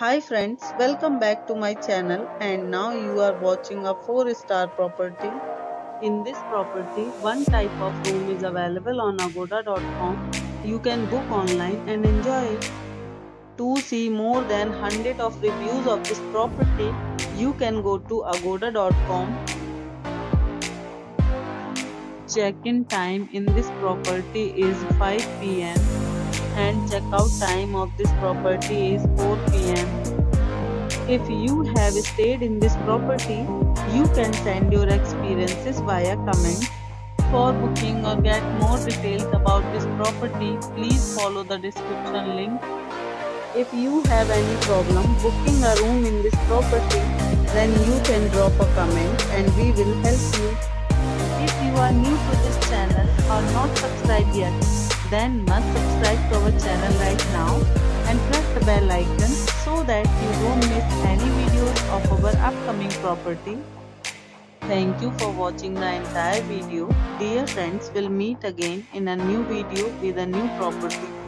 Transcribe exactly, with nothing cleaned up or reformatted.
Hi friends, welcome back to my channel and now you are watching a four star property. In this property, one type of room is available on agoda dot com. You can book online and enjoy it. To see more than one hundred of reviews of this property, you can go to agoda dot com. Check-in time in this property is five p m and check-out time of this property is four p m If you have stayed in this property, you can send your experiences via comment. For booking or get more details about this property, please follow the description link. If you have any problem booking a room in this property, then you can drop a comment and we will help you. If you are new to this channel or not subscribed yet, then must subscribe to our channel right now and press the bell icon so that you don't miss any videos of our upcoming property. Thank you for watching the entire video. Dear friends, we'll meet again in a new video with a new property.